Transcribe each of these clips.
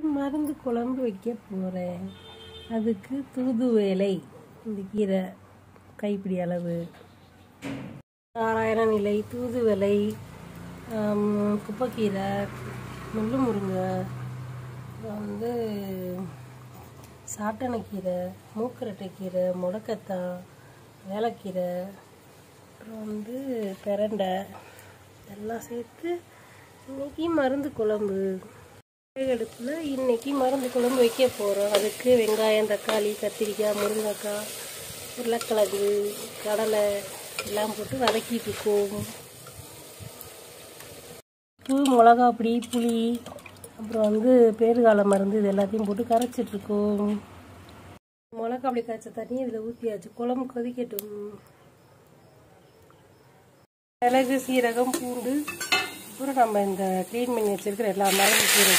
மருந்து குழம்பு வைக்க போகிறேன். அதுக்கு தூதுவளை, இந்த கீரை கைப்பிடி அளவு, நாராயண இலை, தூதுவளை, குப்பைக்கீரை, முள்ளு முருங்கை, அப்புறம் சாட்டணைக்கீரை, மூக்கரட்டைக்கீரை, முடக்கத்தான், வேலைக்கீரை, அப்புறம் பிரண்டை எல்லாம் சேர்த்து இன்னைக்கு மருந்து குழம்பு. அடுப்பில் இன்னைக்கு மருந்து குழம்பு வைக்க போகிறோம். அதுக்கு வெங்காயம், தக்காளி, கத்திரிக்காய், முருங்கைக்காய், உருளைக்கிழங்கு, கடலை எல்லாம் போட்டு வதக்கிட்டு இருக்கோம். உப்பு, மிளகா பொடி, புளி, அப்புறம் பேறுகால மருந்து இது எல்லாத்தையும் போட்டு கரைச்சிட்ருக்கோம். மிளகா அப்படி காய்ச்ச தண்ணி இதில் ஊற்றியாச்சு. குழம்பு கொதிக்கட்டும். மிளகு, சீரகம், பூண்டு, அப்புறம் நம்ம இந்த க்ளீன் பண்ணி வச்சிருக்கிற எல்லா மருந்து கீரை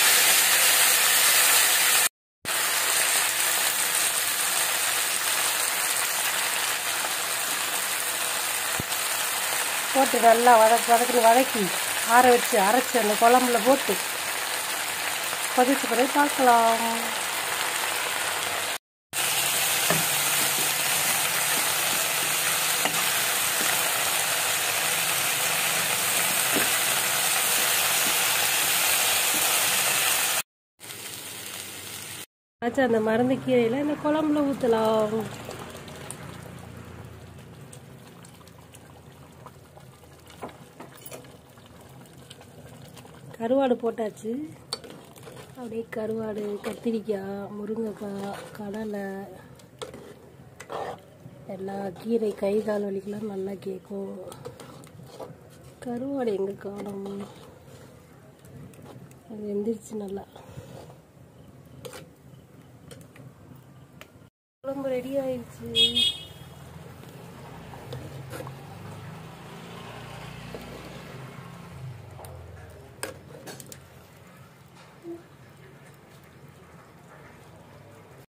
போட்டு நல்லா வதக்கி ஆற வச்சு அரைச்சி அந்த குழம்புல போட்டு கொதிச்ச பிறகு பார்க்கலாம். அந்த மருந்து கீரையில் இந்த குழம்புல ஊற்றலாம். கருவாடு போட்டாச்சு. அப்படியே கருவாடு, கத்திரிக்காய், முருங்கைக்காய், கடலை, எல்லா கீரை கை கால் வலிக்கெல்லாம் நல்லா கேட்கும். கருவாடு எங்கே காணும்? அது வெந்துருச்சு நல்லா. குழம்பு ரெடி ஆயிடுச்சு.